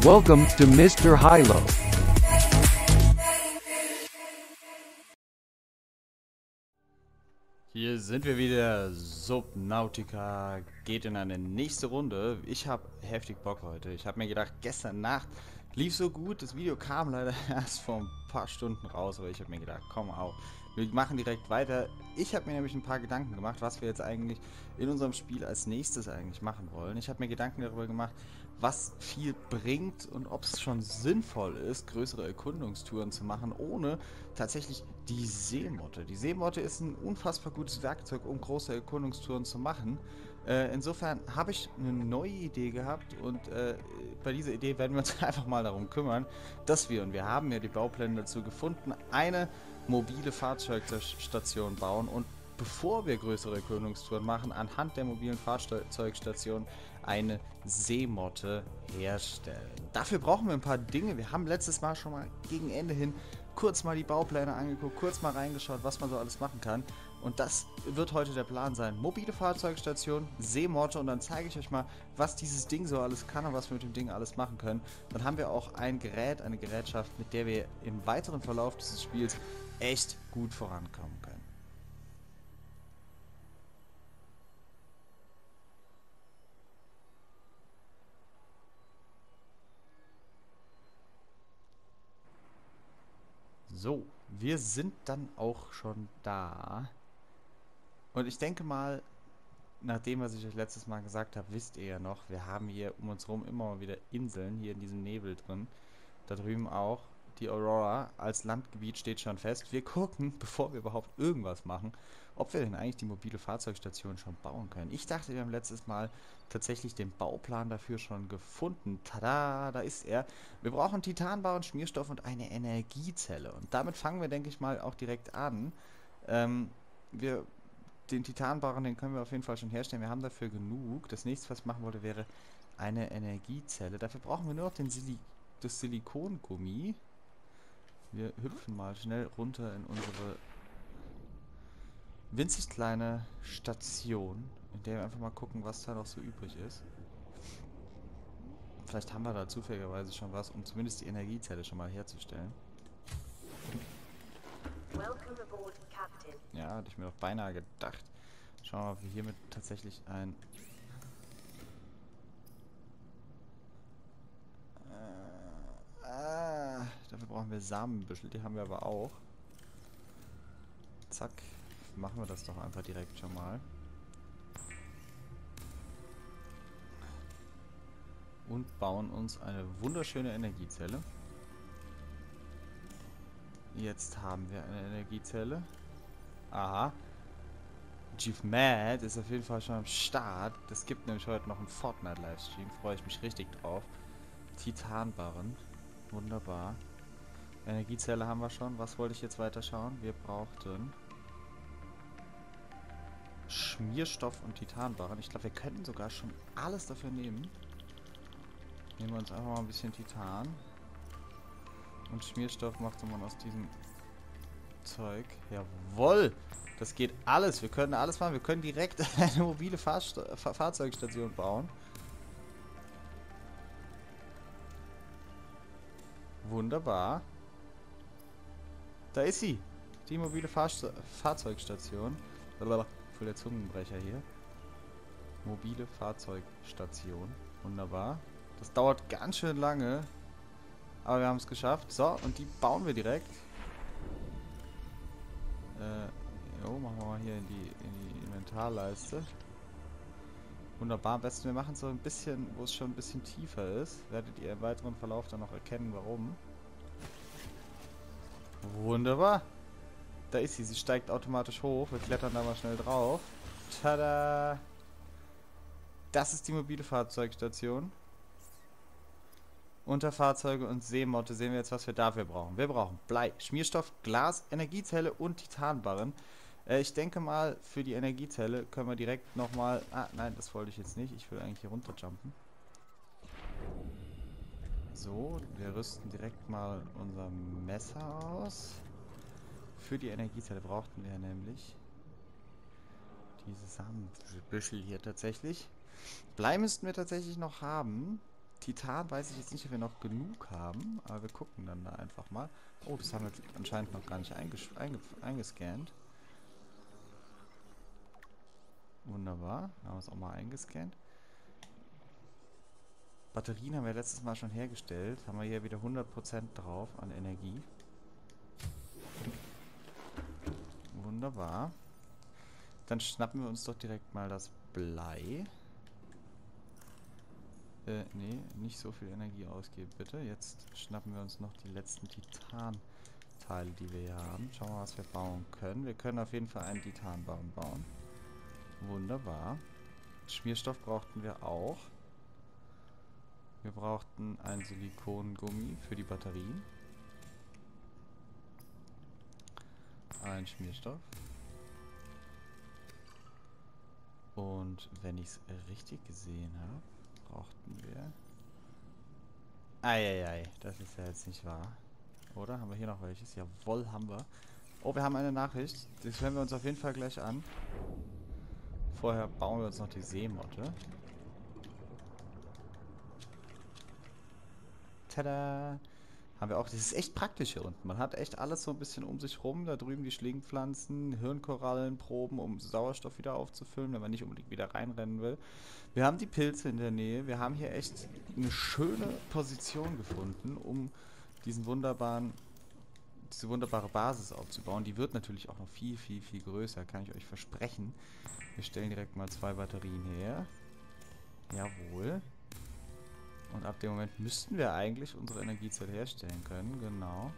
Welcome to Mr. Hilo. Hier sind wir wieder. Subnautica geht in eine nächste Runde. Ich habe heftig Bock heute. Ich habe mir gedacht, gestern Nacht lief so gut. Das Video kam leider erst vor ein paar Stunden raus, aber ich habe mir gedacht, komm auf. Wir machen direkt weiter. Ich habe mir nämlich ein paar Gedanken gemacht, was wir jetzt eigentlich in unserem Spiel als nächstes eigentlich machen wollen. Ich habe mir Gedanken darüber gemacht, was viel bringt und ob es schon sinnvoll ist, größere Erkundungstouren zu machen, ohne tatsächlich die Seemotte. Die Seemotte ist ein unfassbar gutes Werkzeug, um große Erkundungstouren zu machen. Insofern habe ich eine neue Idee gehabt und bei dieser Idee werden wir uns einfach mal darum kümmern, dass wir, und wir haben ja die Baupläne dazu gefunden, eine mobile Fahrzeugstation bauen und bevor wir größere Erkundungstouren machen, anhand der mobilen Fahrzeugstation eine Seemotte herstellen. Dafür brauchen wir ein paar Dinge. Wir haben letztes Mal schon mal gegen Ende hin kurz mal die Baupläne angeguckt, kurz mal reingeschaut, was man so alles machen kann. Und das wird heute der Plan sein. Mobile Fahrzeugstation, Seemotte, und dann zeige ich euch mal, was dieses Ding so alles kann und was wir mit dem Ding alles machen können. Dann haben wir auch ein Gerät, eine Gerätschaft, mit der wir im weiteren Verlauf dieses Spiels echt gut vorankommen können. So, wir sind dann auch schon da. Und ich denke mal, nach dem, was ich euch letztes Mal gesagt habe, wisst ihr ja noch, wir haben hier um uns herum immer mal wieder Inseln, hier in diesem Nebel drin. Da drüben auch. Die Aurora als Landgebiet steht schon fest. Wir gucken, bevor wir überhaupt irgendwas machen, ob wir denn eigentlich die mobile Fahrzeugstation schon bauen können. Ich dachte, wir haben letztes Mal tatsächlich den Bauplan dafür schon gefunden. Tada, da ist er. Wir brauchen Titanbarren, Schmierstoff und eine Energiezelle. Und damit fangen wir, denke ich mal, auch direkt an. Wir Den Titanbarren, den können wir auf jeden Fall schon herstellen. Wir haben dafür genug. Das nächste, was ich machen wollte, wäre eine Energiezelle. Dafür brauchen wir nur noch das Silikongummi. Wir hüpfen mal schnell runter in unsere winzig kleine Station, in der wir einfach mal gucken, was da noch so übrig ist. Vielleicht haben wir da zufälligerweise schon was, um zumindest die Energiezelle schon mal herzustellen. Ja, hatte ich mir doch beinahe gedacht. Schauen wir mal, ob wir hiermit tatsächlich ein... dafür brauchen wir Samenbüschel, die haben wir aber auch. Zack, machen wir das doch einfach direkt schon mal. Und bauen uns eine wunderschöne Energiezelle. Jetzt haben wir eine Energiezelle. Aha. Chief Mad ist auf jeden Fall schon am Start. Es gibt nämlich heute noch einen Fortnite-Livestream. Freue ich mich richtig drauf. Titanbarren. Wunderbar. Energiezelle haben wir schon. Was wollte ich jetzt weiter schauen? Wir brauchten Schmierstoff und Titanbarren. Ich glaube, wir könnten sogar schon alles dafür nehmen. Nehmen wir uns einfach mal ein bisschen Titan. Und Schmierstoff macht man aus diesem Zeug. Jawohl! Das geht alles. Wir können alles machen. Wir können direkt eine mobile Fahrzeugstation bauen. Wunderbar. Da ist sie. Die mobile Fahrzeugstation. Voll der Zungenbrecher hier. Mobile Fahrzeugstation. Wunderbar. Das dauert ganz schön lange. Aber wir haben es geschafft. So, und die bauen wir direkt. Machen wir mal hier in die Inventarleiste. Wunderbar. Am besten wir machen es so ein bisschen, wo es schon ein bisschen tiefer ist. Werdet ihr im weiteren Verlauf dann noch erkennen, warum. Wunderbar. Da ist sie. Sie steigt automatisch hoch. Wir klettern da mal schnell drauf. Tada! Das ist die mobile Fahrzeugstation. Unter Fahrzeuge und Seemotte sehen wir jetzt, was wir dafür brauchen. Wir brauchen Blei, Schmierstoff, Glas, Energiezelle und Titanbarren. Ich denke mal, für die Energiezelle können wir direkt nochmal... Ah, nein, das wollte ich jetzt nicht. Ich will eigentlich hier runterjumpen. So, wir rüsten direkt mal unser Messer aus. Für die Energiezelle brauchten wir nämlich diese Samenbüschel hier tatsächlich. Blei müssten wir tatsächlich noch haben. Titan weiß ich jetzt nicht, ob wir noch genug haben, aber wir gucken dann da einfach mal. Oh, das haben wir anscheinend noch gar nicht eingescannt. Wunderbar, haben wir es auch mal eingescannt. Batterien haben wir letztes Mal schon hergestellt. Haben wir hier wieder 100% drauf an Energie. Wunderbar. Dann schnappen wir uns doch direkt mal das Blei. Nee, nicht so viel Energie ausgeben, bitte. Jetzt schnappen wir uns noch die letzten Titan-Teile, die wir hier haben. Schauen wir mal, was wir bauen können. Wir können auf jeden Fall einen Titanbaum bauen. Wunderbar. Schmierstoff brauchten wir auch. Wir brauchten ein Silikongummi für die Batterien. Ein Schmierstoff. Und wenn ich es richtig gesehen habe, brauchten wir... Eieiei, das ist ja jetzt nicht wahr. Oder? Haben wir hier noch welches? Jawohl, haben wir. Oh, wir haben eine Nachricht. Das hören wir uns auf jeden Fall gleich an. Vorher bauen wir uns noch die Seemotte. Tada! Haben wir auch. Das ist echt praktisch hier unten. Man hat echt alles so ein bisschen um sich rum. Da drüben die Schlingpflanzen, Hirnkorallenproben, um Sauerstoff wieder aufzufüllen, wenn man nicht unbedingt wieder reinrennen will. Wir haben die Pilze in der Nähe. Wir haben hier echt eine schöne Position gefunden, um diese wunderbare Basis aufzubauen. Die wird natürlich auch noch viel, viel, viel größer, kann ich euch versprechen. Wir stellen direkt mal 2 Batterien her. Jawohl. Und ab dem Moment müssten wir eigentlich unsere Energiezelle herstellen können. Genau.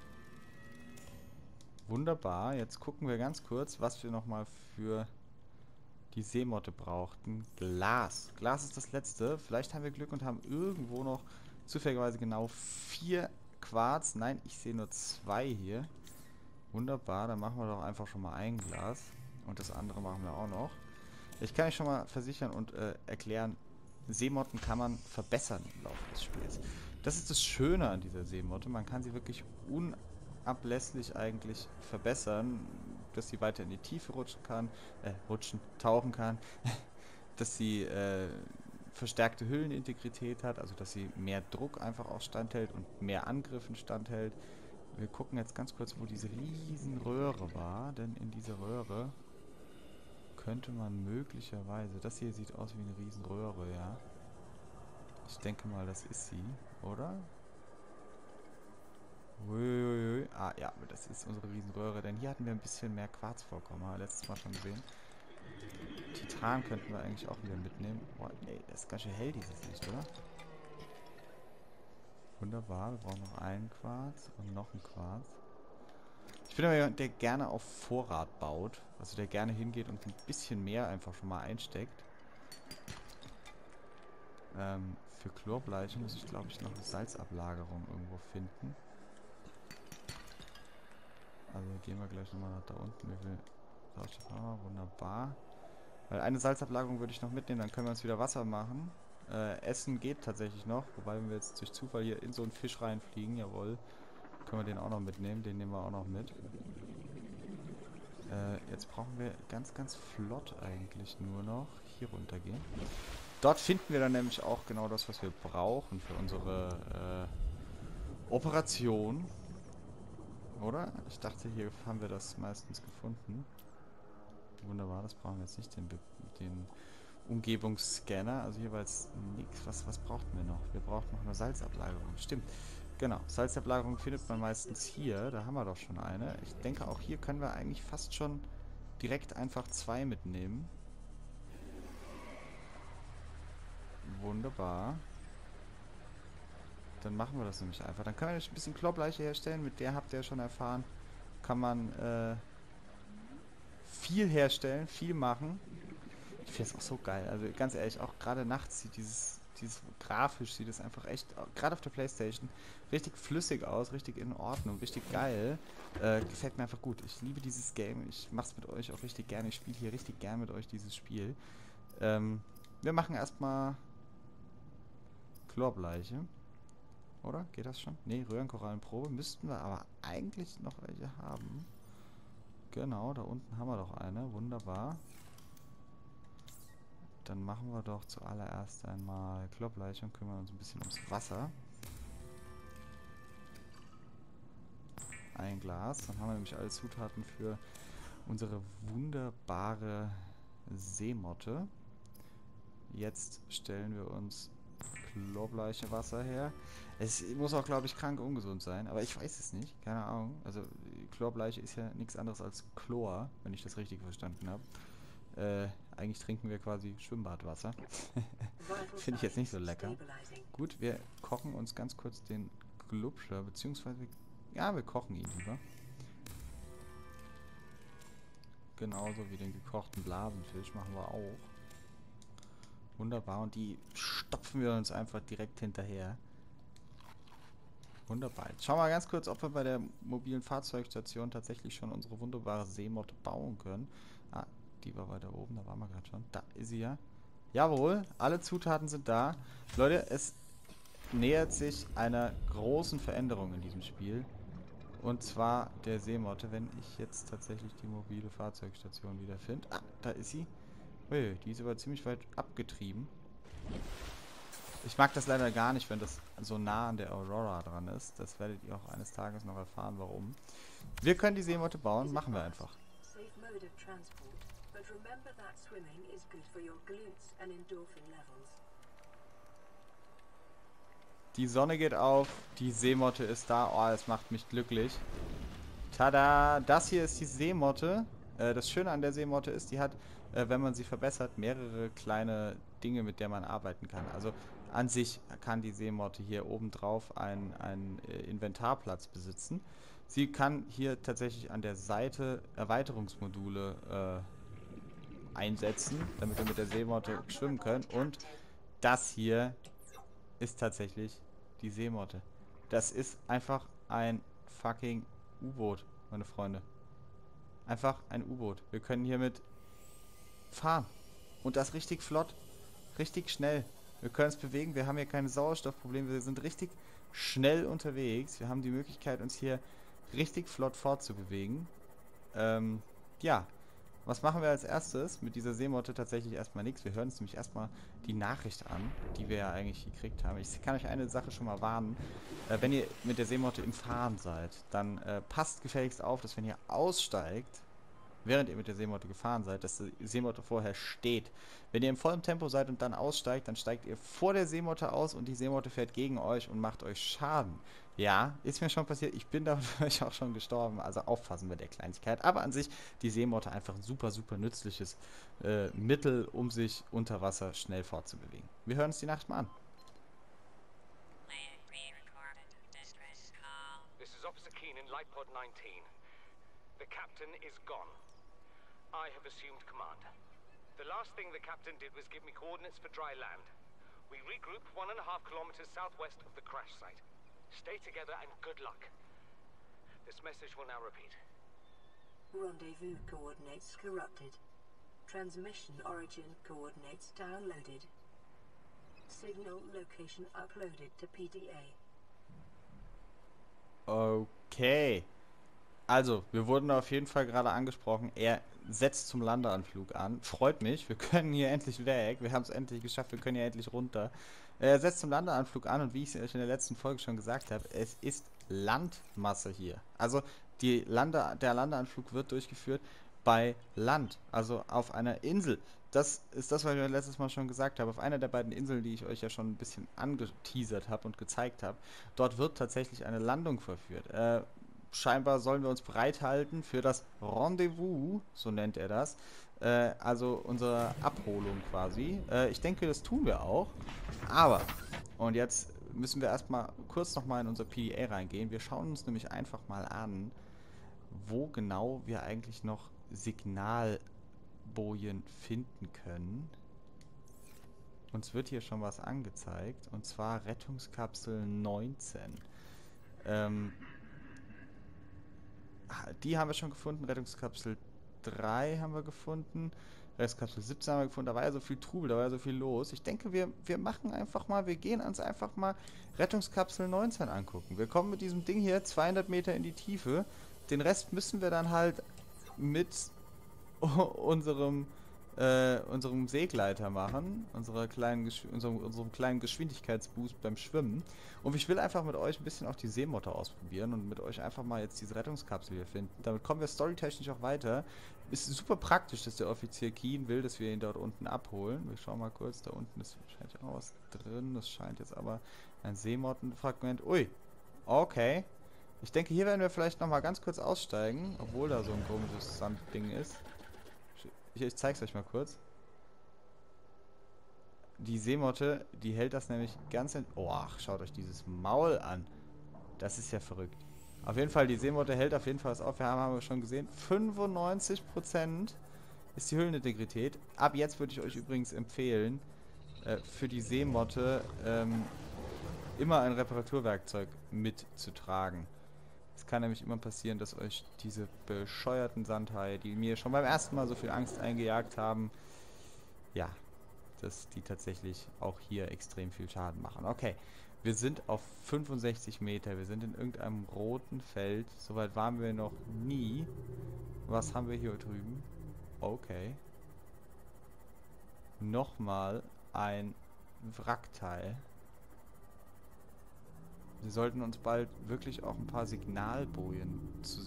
Wunderbar. Jetzt gucken wir ganz kurz, was wir nochmal für die Seemotte brauchten. Glas. Glas ist das letzte. Vielleicht haben wir Glück und haben irgendwo noch zufälligerweise genau 4 Quarz. Nein, ich sehe nur 2 hier. Wunderbar. Dann machen wir doch einfach schon mal ein Glas. Und das andere machen wir auch noch. Ich kann euch schon mal versichern und erklären, Seemotten kann man verbessern im Laufe des Spiels. Das ist das Schöne an dieser Seemotte. Man kann sie wirklich unablässlich eigentlich verbessern, dass sie weiter in die Tiefe tauchen kann, dass sie verstärkte Hüllenintegrität hat, also dass sie mehr Druck einfach auch standhält und mehr Angriffen standhält. Wir gucken jetzt ganz kurz, wo diese riesen Röhre war, denn in dieser Röhre könnte man möglicherweise... Das hier sieht aus wie eine Riesenröhre, ja. Ich denke mal, das ist sie, oder? Uiuiui. Ah, ja, das ist unsere Riesenröhre, denn hier hatten wir ein bisschen mehr Quarzvorkommen. Haben wir letztes Mal schon gesehen. Titan könnten wir eigentlich auch wieder mitnehmen. Boah, ey, das ist ganz schön hell, dieses Licht, oder? Wunderbar, wir brauchen noch einen Quarz und noch einen Quarz. Ich bin aber jemand, der gerne auf Vorrat baut. Also der gerne hingeht und ein bisschen mehr einfach schon mal einsteckt. Für Chlorbleiche muss ich, glaube ich, noch eine Salzablagerung irgendwo finden. Also gehen wir gleich nochmal nach da unten. Wie viel Sauerstoff haben wir? Wunderbar. Weil eine Salzablagerung würde ich noch mitnehmen, dann können wir uns wieder Wasser machen. Essen geht tatsächlich noch, wobei wenn wir jetzt durch Zufall hier in so einen Fisch reinfliegen, jawohl, können wir den auch noch mitnehmen. Den nehmen wir auch noch mit. Jetzt brauchen wir ganz, ganz flott eigentlich nur noch hier runtergehen. Dort finden wir dann nämlich auch genau das, was wir brauchen für unsere Operation. Oder? Ich dachte, hier haben wir das meistens gefunden. Wunderbar, das brauchen wir jetzt nicht, den Umgebungsscanner. Also hier war jetzt nichts. Was brauchten wir noch? Wir brauchen noch eine Salzablagerung. Stimmt. Genau, Salzablagerung findet man meistens hier. Da haben wir doch schon eine. Ich denke, auch hier können wir eigentlich fast schon direkt einfach 2 mitnehmen. Wunderbar. Dann machen wir das nämlich einfach. Dann können wir ein bisschen Chlorbleiche herstellen. Mit der habt ihr ja schon erfahren. Kann man viel herstellen, viel machen. Ich finde es auch so geil. Also ganz ehrlich, auch gerade nachts sieht dieses grafisch sieht es einfach echt, gerade auf der PlayStation, richtig flüssig aus, richtig in Ordnung, richtig geil. Gefällt mir einfach gut. Ich liebe dieses Game. Ich mache es mit euch auch richtig gerne. Ich spiele hier richtig gern mit euch dieses Spiel. Wir machen erstmal Chlorbleiche. Oder? Geht das schon? Ne, Röhrenkorallenprobe müssten wir aber eigentlich noch welche haben. Genau, da unten haben wir doch eine. Wunderbar. dann machen wir doch zuallererst einmal Kloppleiche und kümmern uns ein bisschen ums Wasser. Ein Glas. Dann haben wir nämlich alle Zutaten für unsere wunderbare Seemotte. Jetzt stellen wir uns Chlorleiche Wasser her. Es muss auch, glaube ich, krank ungesund sein, aber ich weiß es nicht. Keine Ahnung. Also Chlorbleiche ist ja nichts anderes als Chlor, wenn ich das richtig verstanden habe. Eigentlich trinken wir quasi Schwimmbadwasser. Finde ich jetzt nicht so lecker. Gut, wir kochen uns ganz kurz den Glubscher, beziehungsweise, ja, wir kochen ihn lieber. Genauso wie den gekochten Blasenfisch machen wir auch. Wunderbar, und die stopfen wir uns einfach direkt hinterher. Wunderbar. Jetzt schauen wir mal ganz kurz, ob wir bei der mobilen Fahrzeugstation tatsächlich schon unsere wunderbare Seemotte bauen können. Ah, die war weiter oben, da waren wir gerade schon. Da ist sie ja. Jawohl, alle Zutaten sind da. Leute, es nähert sich einer großen Veränderung in diesem Spiel. Und zwar der Seemotte, wenn ich jetzt tatsächlich die mobile Fahrzeugstation wieder finde. Ah, da ist sie. Ui, die ist aber ziemlich weit abgetrieben. Ich mag das leider gar nicht, wenn das so nah an der Aurora dran ist. Das werdet ihr auch eines Tages noch erfahren, warum. Wir können die Seemotte bauen, machen wir einfach. Die Sonne geht auf, die Seemotte ist da. Oh, das macht mich glücklich. Tada! Das hier ist die Seemotte. Das Schöne an der Seemotte ist, die hat, wenn man sie verbessert, mehrere kleine Dinge, mit der man arbeiten kann. Also an sich kann die Seemotte hier oben drauf einen Inventarplatz besitzen. Sie kann hier tatsächlich an der Seite Erweiterungsmodule einsetzen, damit wir mit der Seemotte schwimmen können. Und das hier ist tatsächlich die Seemotte. Das ist einfach ein fucking U-Boot, meine Freunde. Einfach ein U-Boot. Wir können hiermit fahren. Und das richtig flott. Richtig schnell. Wir können es bewegen. Wir haben hier keine Sauerstoffprobleme. Wir sind richtig schnell unterwegs. Wir haben die Möglichkeit, uns hier richtig flott fortzubewegen. Ja. Was machen wir als erstes? Mit dieser Seemotte tatsächlich erstmal nichts. Wir hören uns nämlich erstmal die Nachricht an, die wir ja eigentlich gekriegt haben. Ich kann euch eine Sache schon mal warnen. Wenn ihr mit der Seemotte im Fahren seid, dann passt gefälligst auf, dass wenn ihr aussteigt, während ihr mit der Seemotte gefahren seid, dass die Seemotte vorher steht. Wenn ihr im vollen Tempo seid und dann aussteigt, dann steigt ihr vor der Seemotte aus und die Seemotte fährt gegen euch und macht euch Schaden. Ja, ist mir schon passiert. Ich bin dadurch auch schon gestorben. Also aufpassen mit der Kleinigkeit. Aber an sich, die Seemotte einfach ein super, super nützliches Mittel, um sich unter Wasser schnell fortzubewegen. Wir hören uns die Nacht mal an. This is Officer Keen in Lightpod 19. The captain is gone. I have assumed command. The last thing the captain did was give me coordinates for dry land. We regroup 1.5 kilometers southwest of the crash site. Stay together and good luck. This message will now repeat. Rendezvous coordinates corrupted. Transmission origin coordinates downloaded. Signal location uploaded to PDA. Okay. Also, wir wurden auf jeden Fall gerade angesprochen. Er setzt zum Landeanflug an. Freut mich. Wir können hier endlich weg. Wir haben es endlich geschafft. Wir können hier endlich runter. Er setzt zum Landeanflug an und wie ich es euch in der letzten Folge schon gesagt habe, es ist Landmasse hier. Also, der Landeanflug wird durchgeführt bei Land. Also auf einer Insel. Das ist das, was ich letztes Mal schon gesagt habe. Auf einer der beiden Inseln, die ich euch ja schon ein bisschen angeteasert habe und gezeigt habe. Dort wird tatsächlich eine Landung verführt. Scheinbar sollen wir uns bereithalten für das Rendezvous, so nennt er das. Also unsere Abholung quasi. Ich denke, das tun wir auch. Aber, und jetzt müssen wir erstmal kurz nochmal in unser PDA reingehen. Wir schauen uns nämlich einfach mal an, wo genau wir eigentlich noch Signalbojen finden können. Uns wird hier schon was angezeigt. Und zwar Rettungskapsel 19. Die haben wir schon gefunden. Rettungskapsel 3 haben wir gefunden. Rettungskapsel 17 haben wir gefunden. Da war ja so viel Trubel, da war ja so viel los. Ich denke, wir machen einfach mal, wir gehen uns einfach mal Rettungskapsel 19 angucken. Wir kommen mit diesem Ding hier 200 Meter in die Tiefe. Den Rest müssen wir dann halt mit unserem unserem Seegleiter machen, unserem kleinen Geschwindigkeitsboost beim Schwimmen. Und ich will einfach mit euch ein bisschen auch die Seemotte ausprobieren und mit euch einfach mal jetzt diese Rettungskapsel hier finden. Damit kommen wir storytechnisch auch weiter. Ist super praktisch, dass der Offizier Keen will, dass wir ihn dort unten abholen. Wir schauen mal kurz, da unten ist scheint ja noch was drin. Das scheint jetzt aber ein Seemottenfragment. Ui, okay. Ich denke, hier werden wir vielleicht nochmal ganz kurz aussteigen, obwohl da so ein komisches Sandding ist. Ich zeig's euch mal kurz. Die Seemotte, die hält das nämlich ganz... Oh, ach, schaut euch dieses Maul an. Das ist ja verrückt. Auf jeden Fall, die Seemotte hält auf jeden Fall was auf. Haben wir schon gesehen. 95% ist die Hüllenintegrität. Ab jetzt würde ich euch übrigens empfehlen, für die Seemotte immer ein Reparaturwerkzeug mitzutragen. Es kann nämlich immer passieren, dass euch diese bescheuerten Sandhaie, die mir schon beim ersten Mal so viel Angst eingejagt haben, ja, dass die tatsächlich auch hier extrem viel Schaden machen. Okay, wir sind auf 65 Meter, wir sind in irgendeinem roten Feld, soweit waren wir noch nie. Was haben wir hier drüben? Okay. Nochmal ein Wrackteil. Wir sollten uns bald wirklich auch ein paar Signalbojen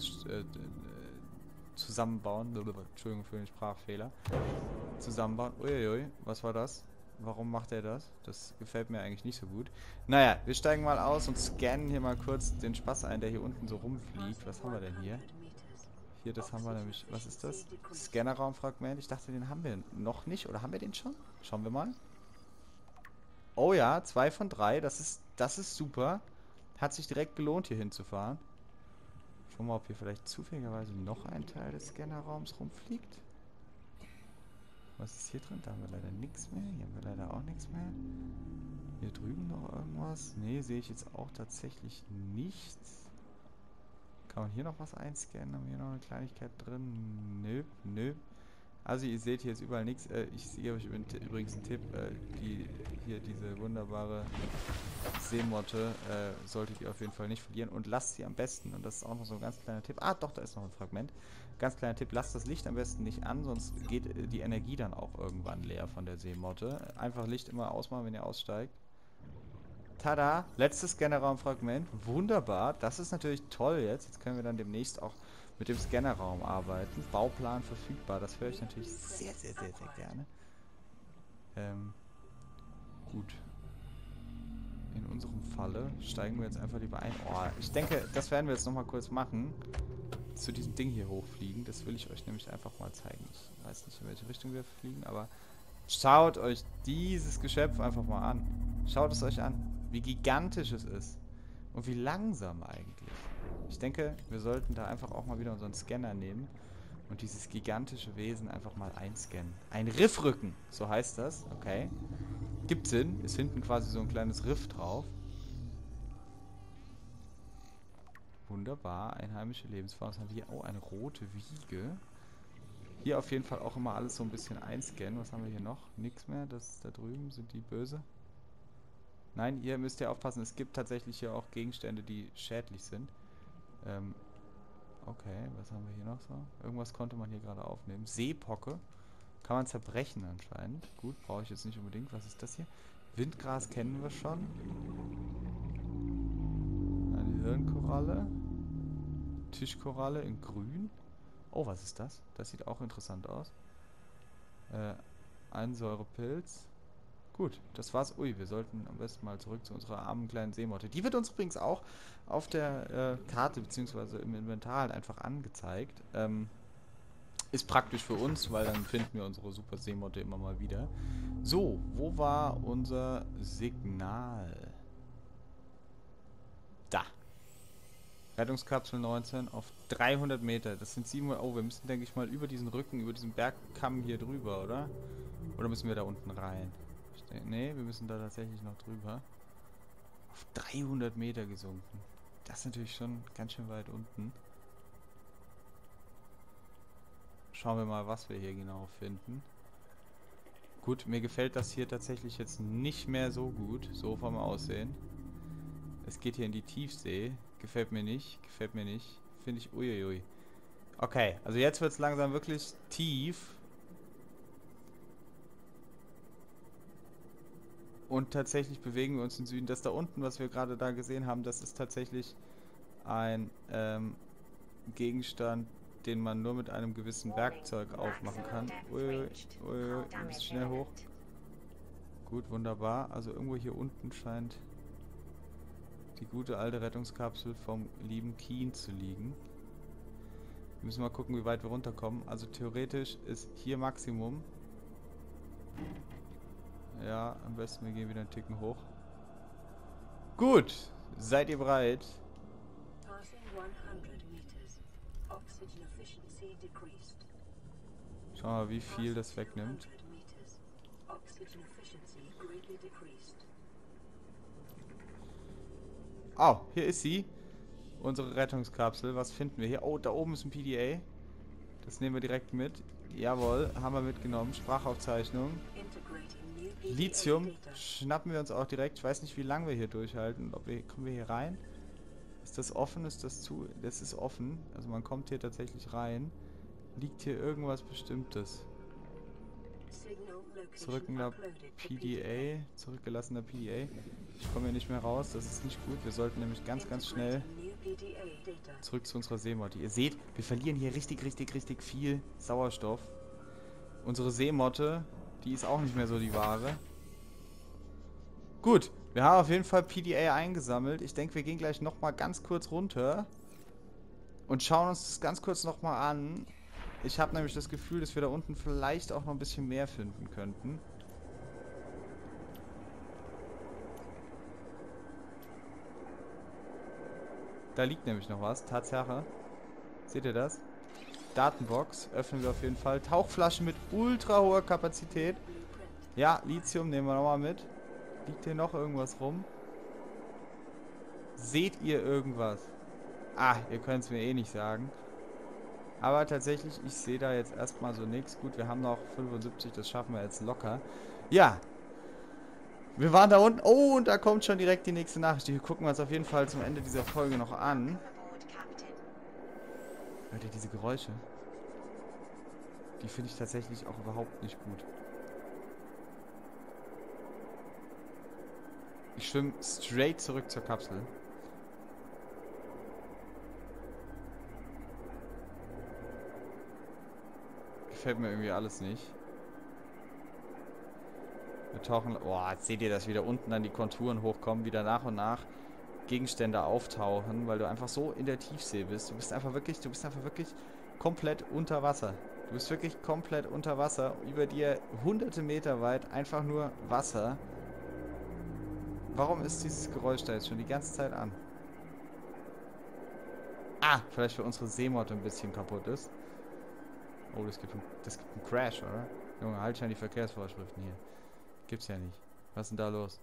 zusammenbauen. Entschuldigung für den Sprachfehler. Zusammenbauen. Uiuiui, was war das? Warum macht er das? Das gefällt mir eigentlich nicht so gut. Naja, wir steigen mal aus und scannen hier mal kurz den Spaß ein, der hier unten so rumfliegt. Was haben wir denn hier? Hier, das haben wir nämlich... Was ist das? Scannerraumfragment. Ich dachte, den haben wir noch nicht. Oder haben wir den schon? Schauen wir mal. Oh ja, 2 von 3. Das ist super. Hat sich direkt gelohnt, hier hinzufahren. Schauen wir mal, ob hier vielleicht zufälligerweise noch ein Teil des Scannerraums rumfliegt. Was ist hier drin? Da haben wir leider nichts mehr. Hier haben wir leider auch nichts mehr. Hier drüben noch irgendwas? Nee, sehe ich jetzt auch tatsächlich nichts. Kann man hier noch was einscannen? Haben wir hier noch eine Kleinigkeit drin? Nö, nö. Also ihr seht, hier ist überall nichts. Ich sehe euch übrigens einen Tipp. Diese wunderbare Seemotte solltet ihr auf jeden Fall nicht verlieren. Und lasst sie am besten, und das ist auch noch so ein ganz kleiner Tipp. Ah, doch, da ist noch ein Fragment. Ganz kleiner Tipp, lasst das Licht am besten nicht an, sonst geht die Energie dann auch irgendwann leer von der Seemotte. Einfach Licht immer ausmachen, wenn ihr aussteigt. Tada! Letztes Scannerraumfragment. Wunderbar. Das ist natürlich toll jetzt. Jetzt können wir dann demnächst auch mit dem Scannerraum arbeiten. Bauplan verfügbar. Das höre ich natürlich sehr, sehr, sehr, sehr gerne. Gut. In unserem Falle steigen wir jetzt einfach lieber ein. Oh, ich denke, das werden wir jetzt nochmal kurz machen. Zu diesem Ding hier hochfliegen. Das will ich euch nämlich einfach mal zeigen. Ich weiß nicht, in welche Richtung wir fliegen, aber schaut euch dieses Geschöpf einfach mal an. Schaut es euch an, wie gigantisch es ist. Und wie langsam eigentlich. Ich denke, wir sollten da einfach auch mal wieder unseren Scanner nehmen und dieses gigantische Wesen einfach mal einscannen. Ein Riffrücken, so heißt das. Okay. Gibt Sinn. Ist hinten quasi so ein kleines Riff drauf. Wunderbar. Einheimische Lebensform. Was haben wir hier? Oh, eine rote Wiege. Hier auf jeden Fall auch immer alles so ein bisschen einscannen. Was haben wir hier noch? Nix mehr. Das da drüben sind die böse. Nein, ihr müsst ja aufpassen. Es gibt tatsächlich hier auch Gegenstände, die schädlich sind. Okay, was haben wir hier noch so? Irgendwas konnte man hier gerade aufnehmen. Seepocke. Kann man zerbrechen anscheinend. Gut, brauche ich jetzt nicht unbedingt. Was ist das hier? Windgras kennen wir schon. Eine Hirnkoralle. Tischkoralle in grün. Oh, was ist das? Das sieht auch interessant aus. Ein Säurepilz. Gut, das war's. Ui, wir sollten am besten mal zurück zu unserer armen kleinen Seemotte. Die wird uns übrigens auch auf der Karte bzw. im Inventar halt einfach angezeigt. Ist praktisch für uns, weil dann finden wir unsere super Seemotte immer mal wieder. So, wo war unser Signal? Da. Rettungskapsel 19 auf 300 Meter. Das sind 700... Oh, wir müssen, denke ich mal, über diesen Rücken, über diesen Bergkamm hier drüber, oder? Oder müssen wir da unten rein? Ne, wir müssen da tatsächlich noch drüber. Auf 300 Meter gesunken. Das ist natürlich schon ganz schön weit unten. Schauen wir mal, was wir hier genau finden. Gut, mir gefällt das hier tatsächlich jetzt nicht mehr so gut. So vom Aussehen. Es geht hier in die Tiefsee. Gefällt mir nicht. Gefällt mir nicht. Finde ich uiuiui. Okay, also jetzt wird es langsam wirklich tief. Und tatsächlich bewegen wir uns in Süden. Das da unten, was wir gerade da gesehen haben, das ist tatsächlich ein Gegenstand, den man nur mit einem gewissen Werkzeug aufmachen kann. Ui, ein bisschen schnell hoch. Gut, wunderbar. Also irgendwo hier unten scheint die gute alte Rettungskapsel vom lieben Keen zu liegen. Wir müssen mal gucken, wie weit wir runterkommen. Also theoretisch ist hier Maximum. Ja, am besten wir gehen wieder einen Ticken hoch. Gut, seid ihr bereit? Schauen wir mal, wie viel das wegnimmt. Oh, hier ist sie. Unsere Rettungskapsel. Was finden wir hier? Oh, da oben ist ein PDA. Das nehmen wir direkt mit. Jawohl, haben wir mitgenommen. Sprachaufzeichnung. Lithium schnappen wir uns auch direkt. Ich weiß nicht, wie lange wir hier durchhalten. Kommen wir hier rein? Ist das offen? Ist das zu? Das ist offen. Also man kommt hier tatsächlich rein. Liegt hier irgendwas Bestimmtes? Zurückgelassener PDA. Zurückgelassener PDA. Ich komme hier nicht mehr raus. Das ist nicht gut. Wir sollten nämlich ganz, ganz schnell zurück zu unserer Seemotte. Ihr seht, wir verlieren hier richtig viel Sauerstoff. Unsere Seemotte, die ist auch nicht mehr so die wahre. Gut, wir haben auf jeden Fall PDA eingesammelt. Ich denke, wir gehen gleich nochmal ganz kurz runter und schauen uns das ganz kurz nochmal an. Ich habe nämlich das Gefühl, dass wir da unten vielleicht auch noch ein bisschen mehr finden könnten. Da liegt nämlich noch was, Tatsache. Seht ihr das? Datenbox öffnen wir auf jeden Fall. Tauchflasche mit ultra hoher Kapazität. Ja, Lithium nehmen wir nochmal mit. Liegt hier noch irgendwas rum? Seht ihr irgendwas? Ah, ihr könnt es mir eh nicht sagen. Aber tatsächlich, ich sehe da jetzt erstmal so nichts. Gut, wir haben noch 75, das schaffen wir jetzt locker. Ja. Wir waren da unten. Oh, und da kommt schon direkt die nächste Nachricht. Die gucken wir uns auf jeden Fall zum Ende dieser Folge noch an. Hört ihr diese Geräusche? Die finde ich tatsächlich auch überhaupt nicht gut. Ich schwimme straight zurück zur Kapsel. Gefällt mir irgendwie alles nicht. Wir tauchen... Boah, jetzt seht ihr, dass wieder unten dann die Konturen hochkommen, wieder nach und nach Gegenstände auftauchen, weil du einfach so in der Tiefsee bist. Du bist einfach wirklich komplett unter Wasser. Du bist wirklich komplett unter Wasser. Über dir hunderte Meter weit einfach nur Wasser. Warum ist dieses Geräusch da jetzt schon die ganze Zeit an? Ah, vielleicht weil unsere Seemotte ein bisschen kaputt ist. Oh, das gibt einen Crash, oder? Junge, halt schon die Verkehrsvorschriften hier. Gibt's ja nicht. Was ist denn da los?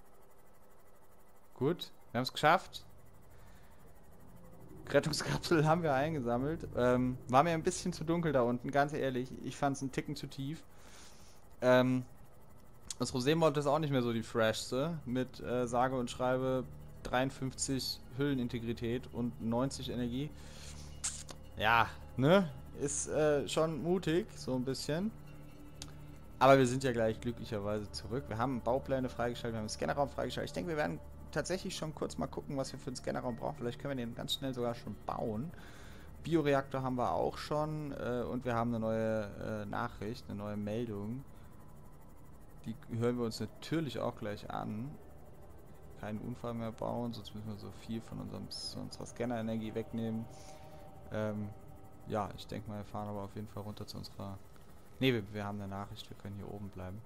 Gut, wir haben es geschafft. Rettungskapsel haben wir eingesammelt. War mir ein bisschen zu dunkel da unten, ganz ehrlich. Ich fand es einen Ticken zu tief. Unsere Seemotte ist auch nicht mehr so die freshste. Mit sage und schreibe 53 Hüllenintegrität und 90 Energie. Ja, ne? Ist schon mutig, so ein bisschen. Aber wir sind ja gleich glücklicherweise zurück. Wir haben Baupläne freigeschaltet, wir haben den Scannerraum freigeschaltet. Ich denke, wir werden tatsächlich schon kurz mal gucken, was wir für den Scannerraum brauchen. Vielleicht können wir den ganz schnell sogar schon bauen. Bioreaktor haben wir auch schon. Und wir haben eine neue Nachricht, eine neue Meldung. Die hören wir uns natürlich auch gleich an. Keinen Unfall mehr bauen, sonst müssen wir so viel von unserer Scanner-Energie wegnehmen. Ja, ich denke mal, wir fahren aber auf jeden Fall runter zu unserer... Ne, wir haben eine Nachricht, wir können hier oben bleiben.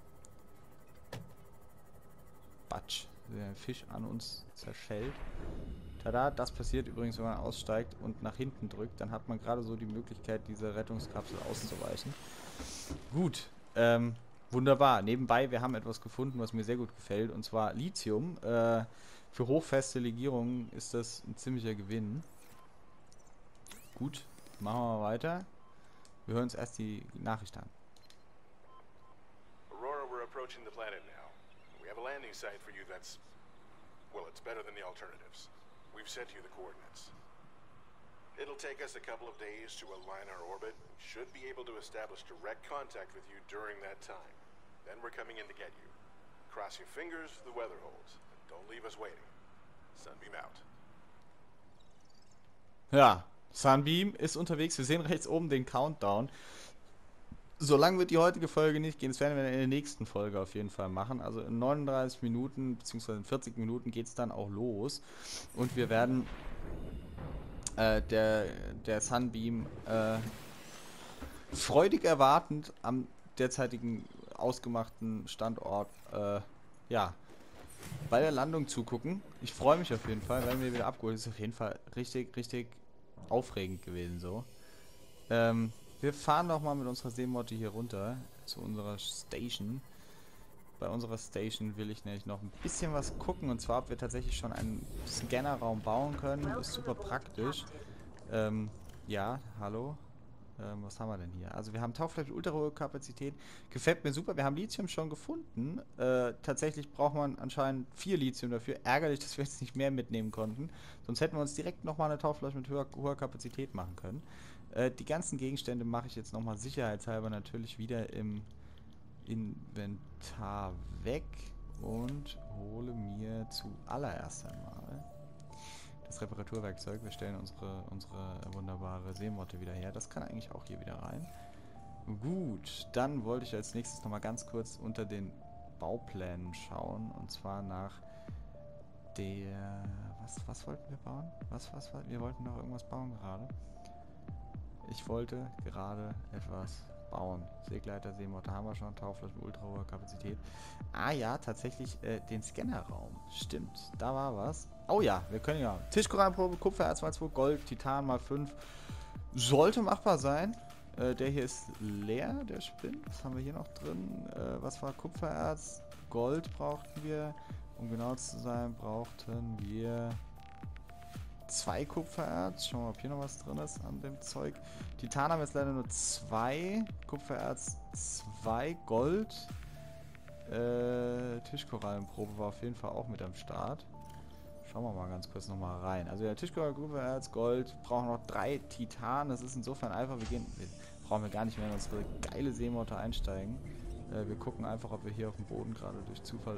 Batsch, der Fisch an uns zerschellt. Tada, das passiert übrigens, wenn man aussteigt und nach hinten drückt, dann hat man gerade so die Möglichkeit, diese Rettungskapsel auszuweichen. Gut, wunderbar. Nebenbei, wir haben etwas gefunden, was mir sehr gut gefällt, und zwar Lithium. Für hochfeste Legierungen ist das ein ziemlicher Gewinn. Gut, machen wir mal weiter. Wir hören uns erst die Nachricht an. Aurora, we're approaching the planet now. We have a landing site for you that's... well, it's better than the alternatives. We've sent you the coordinates. It'll take us a couple of days to align our orbit. We should be able to establish direct contact with you during that time. Then we're coming in to get you. Cross your fingers, the weather holds. Don't leave us waiting. Sunbeam out. Ja, Sunbeam ist unterwegs. Wir sehen rechts oben den Countdown. So lang wird die heutige Folge nicht gehen. Das werden wir in der nächsten Folge auf jeden Fall machen. Also in 39 Minuten bzw. in 40 Minuten geht es dann auch los. Und wir werden der Sunbeam freudig erwartend am derzeitigen ausgemachten Standort ja, bei der Landung zugucken. Ich freue mich auf jeden Fall, wenn wir wieder abgeholt. Das ist auf jeden Fall richtig, richtig aufregend gewesen so. Wir fahren noch mal mit unserer Seemotte hier runter zu unserer Station. Bei unserer Station will ich nämlich noch ein bisschen was gucken. Und zwar, ob wir tatsächlich schon einen Scannerraum bauen können. Das ist super praktisch. Ja, hallo. Was haben wir denn hier? Also wir haben Tauchfleisch mit ultra hohe Kapazität. Gefällt mir super. Wir haben Lithium schon gefunden. Tatsächlich braucht man anscheinend 4 Lithium dafür. Ärgerlich, dass wir jetzt nicht mehr mitnehmen konnten. Sonst hätten wir uns direkt nochmal eine Tauchflasche mit hoher Kapazität machen können. Die ganzen Gegenstände mache ich jetzt nochmal sicherheitshalber natürlich wieder im Inventar weg. Und hole mir zuallererst einmal das Reparaturwerkzeug. Wir stellen unsere wunderbare Seemotte wieder her. Das kann eigentlich auch hier wieder rein. Gut, dann wollte ich als nächstes nochmal ganz kurz unter den Bauplänen schauen. Und zwar nach der... Was wollten wir bauen? Wir wollten doch irgendwas bauen gerade. Ich wollte gerade etwas bauen. Seegleiter, Seemotte haben wir schon. Tauchflasche mit ultra hoher Kapazität. Ah ja, tatsächlich den Scannerraum. Stimmt, da war was. Oh ja, wir können ja. Tischkorallenprobe, Kupfererz mal 2, Gold, Titan mal 5. Sollte machbar sein. Der hier ist leer, der Spind. Was haben wir hier noch drin? Was war Kupfererz? Gold brauchten wir. Um genau zu sein, brauchten wir 2 Kupfererz. Schauen wir mal, ob hier noch was drin ist an dem Zeug. Titan haben jetzt leider nur 2. Kupfererz 2. Gold. Tischkorallenprobe war auf jeden Fall auch mit am Start. Schauen wir mal ganz kurz nochmal rein. Also ja, Tischkorallen, Kupfererz, Gold. Brauchen noch 3 Titan. Das ist insofern einfach. Brauchen wir gar nicht mehr in unsere geile Seemotte einsteigen. Wir gucken einfach, ob wir hier auf dem Boden gerade durch Zufall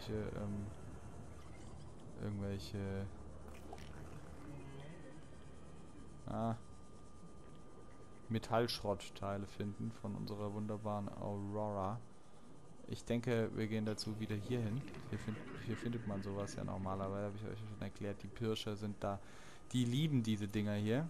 irgendwelche Metallschrottteile finden von unserer wunderbaren Aurora. Ich denke, wir gehen dazu wieder hier hin. Hier findet man sowas ja normalerweise, habe ich euch schon erklärt. Die Pirscher sind da. Die lieben diese Dinger hier.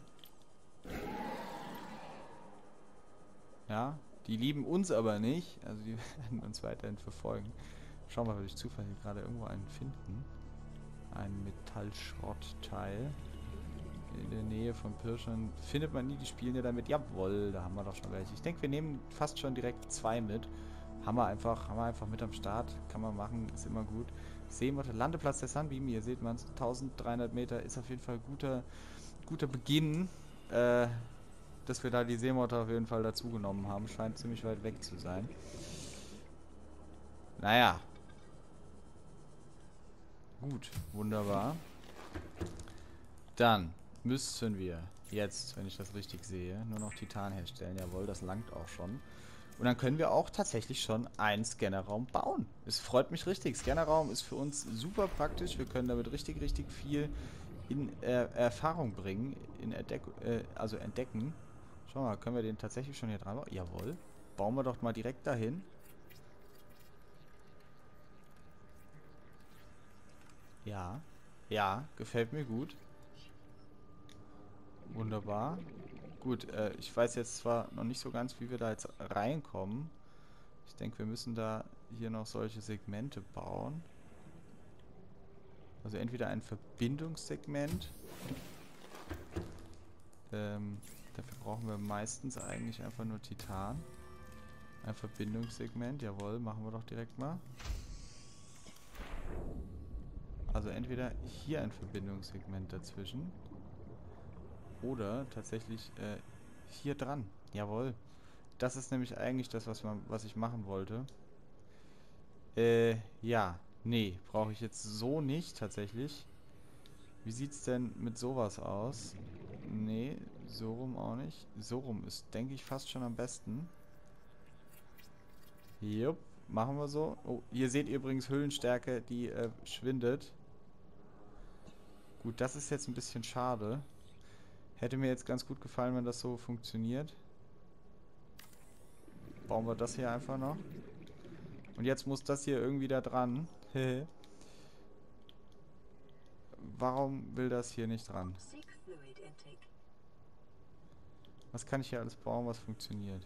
Ja, die lieben uns aber nicht. Also die werden uns weiterhin verfolgen. Schauen wir mal, durch Zufall hier gerade irgendwo einen finden. Ein Metallschrottteil. In der Nähe von Pirschern findet man nie, die spielen ja damit. Jawohl, da haben wir doch schon welche. Ich denke, wir nehmen fast schon direkt 2 mit. Haben wir einfach mit am Start. Kann man machen, ist immer gut. Seemotte, Landeplatz der Sunbeam, hier sieht man es, 1300 Meter, ist auf jeden Fall guter Beginn, dass wir da die Seemotte auf jeden Fall dazu genommen haben. Scheint ziemlich weit weg zu sein. Naja. Gut, wunderbar. Dann müssten wir jetzt, wenn ich das richtig sehe, nur noch Titan herstellen. Jawohl, das langt auch schon. Und dann können wir auch tatsächlich schon einen Scannerraum bauen. Es freut mich richtig. Scannerraum ist für uns super praktisch. Wir können damit richtig viel in Erfahrung bringen, also entdecken. Schau mal, können wir den tatsächlich schon hier dran bauen? Jawohl. Bauen wir doch mal direkt dahin. Ja, gefällt mir gut. Wunderbar. Gut, ich weiß jetzt zwar noch nicht so ganz, wie wir da jetzt reinkommen. Ich denke, wir müssen da hier noch solche Segmente bauen. Also entweder ein Verbindungssegment. Dafür brauchen wir meistens eigentlich einfach nur Titan. Ein Verbindungssegment, jawohl, machen wir doch direkt mal. Also entweder hier ein Verbindungssegment dazwischen. Oder tatsächlich hier dran. Jawohl. Das ist nämlich eigentlich das, was ich machen wollte. Ja. Nee, brauche ich jetzt so nicht tatsächlich. Wie sieht es denn mit sowas aus? Nee, so rum auch nicht. So rum ist, denke ich, fast schon am besten. Jupp. machen wir so. Oh, hier seht ihr übrigens Hüllenstärke, die schwindet. Gut, das ist jetzt ein bisschen schade. Hätte mir jetzt ganz gut gefallen, wenn das so funktioniert. Bauen wir das hier einfach noch. Und jetzt muss das hier irgendwie da dran. Warum will das hier nicht dran? Was kann ich hier alles bauen, was funktioniert?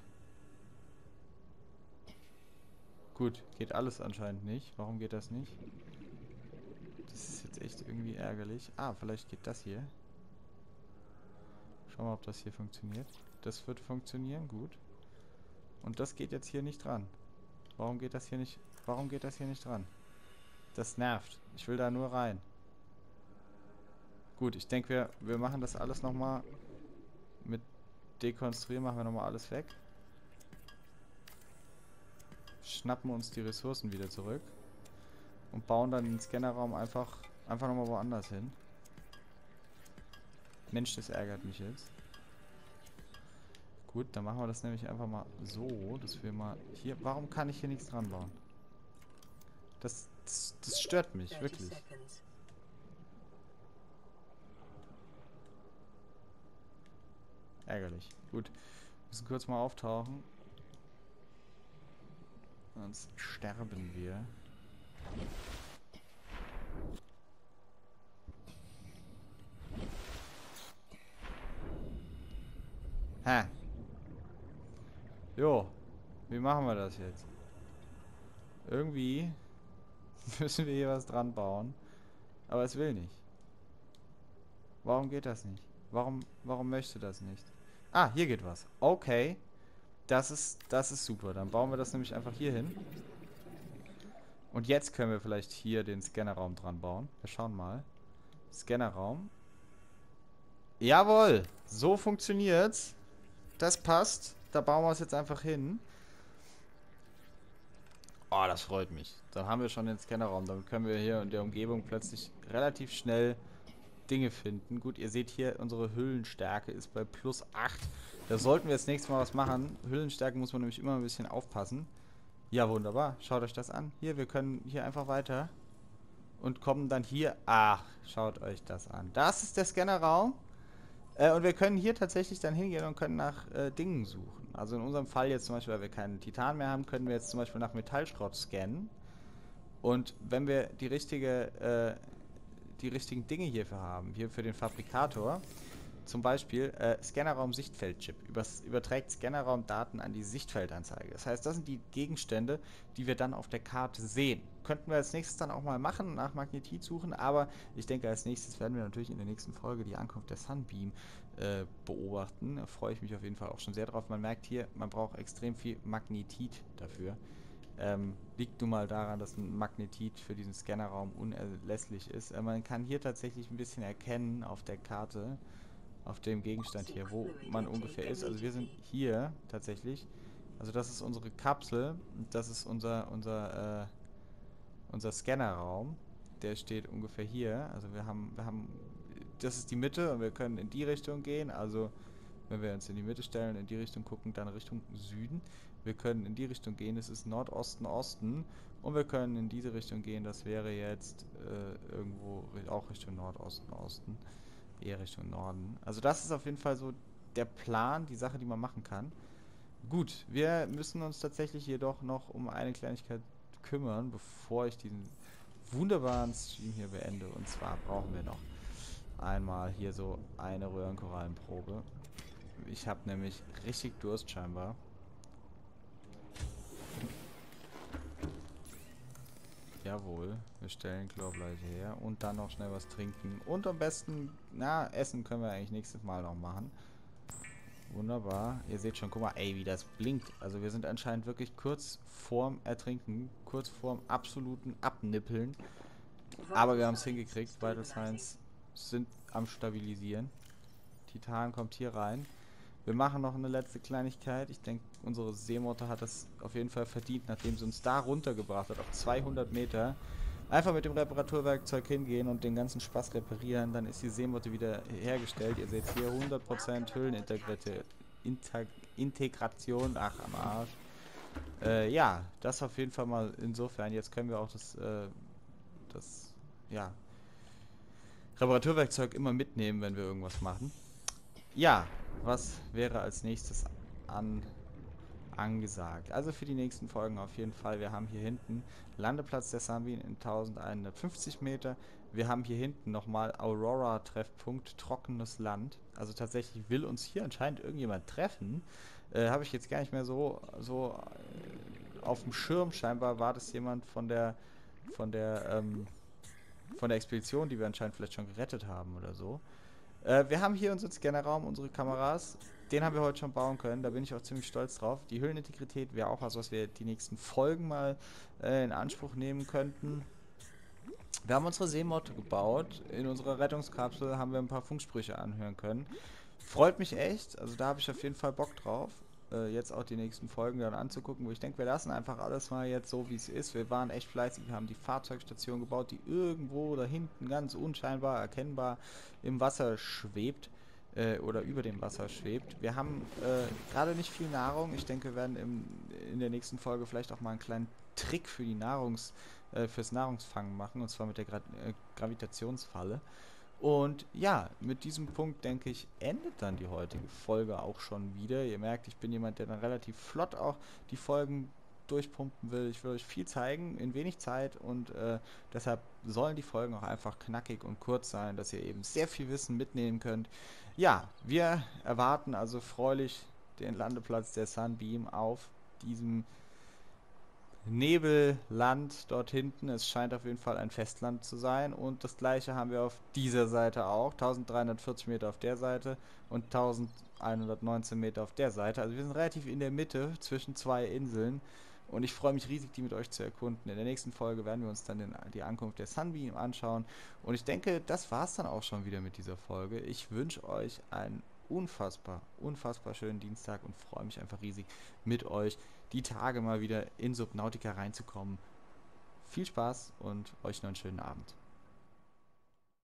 Gut, geht alles anscheinend nicht. Warum geht das nicht? Das ist jetzt echt irgendwie ärgerlich. Ah, vielleicht geht das hier. Schauen wir mal, ob das hier funktioniert. Das wird funktionieren, gut. Und das geht jetzt hier nicht dran. Warum geht das hier nicht? Warum geht das hier nicht dran? Das nervt. Ich will da nur rein. Gut, ich denke, wir machen das alles nochmal mit Dekonstruieren, machen wir nochmal alles weg. Schnappen uns die Ressourcen wieder zurück. Und bauen dann den Scannerraum einfach nochmal woanders hin. Mensch, das ärgert mich jetzt. Gut, dann machen wir das nämlich einfach mal so, dass wir mal hier... Warum kann ich hier nichts dran bauen? Das stört mich, wirklich. Ärgerlich. Gut. Müssen kurz mal auftauchen. Sonst sterben wir. Ha. Jo. Wie machen wir das jetzt? Irgendwie müssen wir hier was dran bauen. Aber es will nicht. Warum geht das nicht? Warum möchte das nicht? Ah, hier geht was. Okay. Das ist super. Dann bauen wir das nämlich einfach hier hin. Und jetzt können wir vielleicht hier den Scannerraum dran bauen. Wir schauen mal. Scannerraum. Jawohl. So funktioniert's. Das passt. Da bauen wir es jetzt einfach hin. Oh, das freut mich. Dann haben wir schon den Scannerraum. Damit können wir hier in der Umgebung plötzlich relativ schnell Dinge finden. Gut, ihr seht hier, unsere Hüllenstärke ist bei +8. Da sollten wir das nächste Mal was machen. Hüllenstärke muss man nämlich immer ein bisschen aufpassen. Ja, wunderbar. Schaut euch das an. Hier, wir können hier einfach weiter. Und kommen dann hier... Ach, schaut euch das an. Das ist der Scannerraum. Und wir können hier tatsächlich dann hingehen und können nach Dingen suchen. Also in unserem Fall jetzt zum Beispiel, weil wir keinen Titan mehr haben, können wir jetzt zum Beispiel nach Metallschrott scannen. Und wenn wir die richtigen Dinge hierfür haben, hier für den Fabrikator, zum Beispiel Scannerraum Sichtfeldchip, überträgt Scannerraum Daten an die Sichtfeldanzeige. Das heißt, das sind die Gegenstände, die wir dann auf der Karte sehen. Könnten wir als nächstes dann auch mal machen, nach Magnetit suchen, aber ich denke, als nächstes werden wir natürlich in der nächsten Folge die Ankunft der Sunbeam beobachten. Da freue ich mich auf jeden Fall auch schon sehr drauf. Man merkt hier, man braucht extrem viel Magnetit dafür. Liegt nun mal daran, dass ein Magnetit für diesen Scannerraum unerlässlich ist. Man kann hier tatsächlich ein bisschen erkennen auf der Karte, auf dem Gegenstand hier, wo man ungefähr ist. Also wir sind hier tatsächlich. Also das ist unsere Kapsel. Das ist unser Scannerraum. Der steht ungefähr hier. Also wir haben, das ist die Mitte und wir können in die Richtung gehen. Also wenn wir uns in die Mitte stellen, in die Richtung gucken, dann Richtung Süden. Wir können in die Richtung gehen, das ist Nordosten, Osten. Und wir können in diese Richtung gehen, das wäre jetzt irgendwo auch Richtung Nordosten, Osten. Eher Richtung Norden. Also das ist auf jeden Fall so der Plan, die Sache, die man machen kann. Gut, wir müssen uns tatsächlich jedoch noch um eine Kleinigkeit kümmern, bevor ich diesen wunderbaren Stream hier beende. Und zwar brauchen wir noch einmal hier so eine Röhrenkorallenprobe. Ich habe nämlich richtig Durst scheinbar. Jawohl, wir stellen Chlorbleiche her und dann noch schnell was trinken. Und am besten, na, Essen können wir eigentlich nächstes Mal noch machen. Wunderbar. Ihr seht schon, guck mal, ey, wie das blinkt. Also wir sind anscheinend wirklich kurz vorm Ertrinken, kurz vorm absoluten Abnippeln. Aber wir haben es hingekriegt. Vital Signs sind am Stabilisieren. Titan kommt hier rein. Wir machen noch eine letzte Kleinigkeit. Ich denke, unsere Seemotte hat das auf jeden Fall verdient, nachdem sie uns da runtergebracht hat, auf 200 Meter. Einfach mit dem Reparaturwerkzeug hingehen und den ganzen Spaß reparieren. Dann ist die Seemotte wieder hergestellt. Ihr seht hier 100% Hüllenintegration. Ach, am Arsch. Ja, das auf jeden Fall mal insofern. Jetzt können wir auch das ja, Reparaturwerkzeug immer mitnehmen, wenn wir irgendwas machen. Ja, was wäre als nächstes angesagt? Also für die nächsten Folgen auf jeden Fall. Wir haben hier hinten Landeplatz der Sunbeam in 1150 Meter. Wir haben hier hinten nochmal Aurora-Treffpunkt, trockenes Land. Also tatsächlich will uns hier anscheinend irgendjemand treffen. Habe ich jetzt gar nicht mehr so auf dem Schirm. Scheinbar war das jemand von der Expedition, die wir anscheinend vielleicht schon gerettet haben oder so. Wir haben hier unseren Scannerraum, unsere Kameras. Den haben wir heute schon bauen können. Da bin ich auch ziemlich stolz drauf. Die Höhlenintegrität wäre auch was wir die nächsten Folgen mal in Anspruch nehmen könnten. Wir haben unsere Seemotte gebaut. In unserer Rettungskapsel haben wir ein paar Funksprüche anhören können. Freut mich echt. Also da habe ich auf jeden Fall Bock drauf. Jetzt auch die nächsten Folgen dann anzugucken, wo ich denke, wir lassen einfach alles mal jetzt so, wie es ist. Wir waren echt fleißig, wir haben die Fahrzeugstation gebaut, die irgendwo da hinten ganz unscheinbar erkennbar im Wasser schwebt oder über dem Wasser schwebt. Wir haben gerade nicht viel Nahrung. Ich denke, wir werden in der nächsten Folge vielleicht auch mal einen kleinen Trick für die fürs Nahrungsfangen machen, und zwar mit der Gravitationsfalle. Und ja, mit diesem Punkt, denke ich, endet dann die heutige Folge auch schon wieder. Ihr merkt, ich bin jemand, der dann relativ flott auch die Folgen durchpumpen will. Ich will euch viel zeigen in wenig Zeit, und deshalb sollen die Folgen auch einfach knackig und kurz sein, dass ihr eben sehr viel Wissen mitnehmen könnt. Ja, wir erwarten also freulich den Landeplatz der Sunbeam auf diesem Nebelland dort hinten. Es scheint auf jeden Fall ein Festland zu sein, und das gleiche haben wir auf dieser Seite auch. 1340 Meter auf der Seite und 1119 Meter auf der Seite. Also wir sind relativ in der Mitte zwischen zwei Inseln, und ich freue mich riesig, die mit euch zu erkunden. In der nächsten Folge werden wir uns dann die Ankunft der Sunbeam anschauen, und ich denke, das war es dann auch schon wieder mit dieser Folge. Ich wünsche euch einen unfassbar schönen Dienstag und freue mich einfach riesig, mit euch die Tage mal wieder in Subnautica reinzukommen. Viel Spaß und euch noch einen schönen Abend.